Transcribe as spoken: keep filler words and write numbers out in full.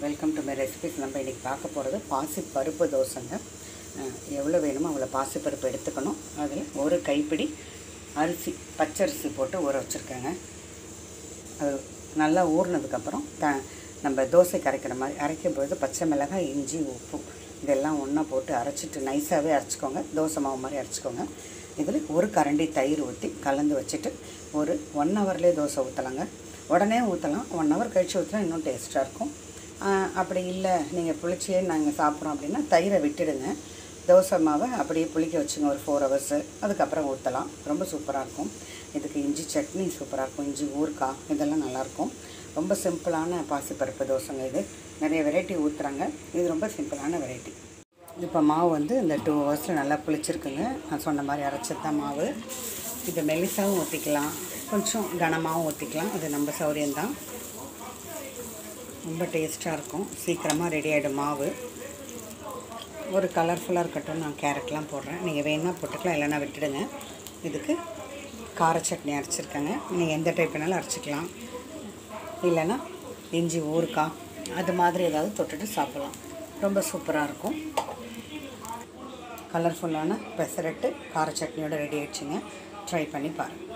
Welcome to my recipes. நம்ம இன்றைக்கி பார்க்க போகிறது பாசிப்பருப்பு தோசைங்க. எவ்வளோ வேணுமோ அவ்வளோ பாசிப்பருப்பு எடுத்துக்கணும். அதில் ஒரு கைப்பிடி அரிசி பச்சரிசி போட்டு ஊற வச்சுருக்கேங்க. அது நல்லா ஊறினதுக்கப்புறம் த நம்ம தோசை கரைக்கிற மாதிரி அரைக்கும் பொழுது பச்சை மிளகாய், இஞ்சி, உப்பு இதெல்லாம் ஒன்றா போட்டு அரைச்சிட்டு நைஸாகவே அரைச்சிக்கோங்க. தோசை மாவு மாதிரி அரைச்சிக்கோங்க. இதில் ஒரு கரண்டி தயிர் ஊற்றி கலந்து வச்சுட்டு ஒரு ஒன் ஹவர்லேயே தோசை ஊற்றலாங்க. உடனே ஊற்றலாம், ஒன் ஹவர் கழித்து ஊற்றினா இன்னும் டேஸ்ட்டாக இருக்கும். அப்படி இல்லை நீங்கள் புளிச்சியே நாங்கள் சாப்பிட்றோம் அப்படின்னா தயிரை விட்டுடுங்க. தோசை மாவை அப்படியே புளிக்க வச்சுங்க ஒரு ஃபோர் ஹவர்ஸு. அதுக்கப்புறம் ஊற்றலாம். ரொம்ப சூப்பராக இருக்கும். இதுக்கு இஞ்சி சட்னி சூப்பராக இருக்கும். இஞ்சி ஊறுகாய் இதெல்லாம் நல்லாயிருக்கும். ரொம்ப சிம்பிளான பாசிப்பருப்பு தோசைங்க. இது நிறைய வெரைட்டி ஊற்றுறாங்க. இது ரொம்ப சிம்பிளான வெரைட்டி. இப்போ மாவு வந்து இந்த டூ ஹவர்ஸில் நல்லா புளிச்சிருக்குங்க. நான் சொன்ன மாதிரி அரைச்சது தான் மாவு. இது மெலிசாவும் ஊற்றிக்கலாம், கொஞ்சம் கனமாகவும் ஊற்றிக்கலாம். அது நம்ம சௌரியம்தான். ரொம்ப டேஸ்ட்டாக இருக்கும். சீக்கிரமாக ரெடி ஆகிடும் மாவு. ஒரு கலர்ஃபுல்லாக இருக்கட்டும். நான் கேரட்லாம் போடுறேன். நீங்கள் வேணால் போட்டுக்கலாம், இல்லைன்னா விட்டுடுங்க. இதுக்கு கார சட்னி அரைச்சிருக்கேங்க. நீங்கள் எந்த டைப் வேணாலும் அரைச்சிக்கலாம். இல்லைன்னா இஞ்சி ஊறுகாய் அது மாதிரி ஏதாவது தொட்டுட்டு சாப்பிட்லாம். ரொம்ப சூப்பராக இருக்கும். கலர்ஃபுல்லான பெசரட்டு கார சட்னியோட ரெடி ஆகிடுச்சிங்க. ட்ரை பண்ணி பாருங்கள்.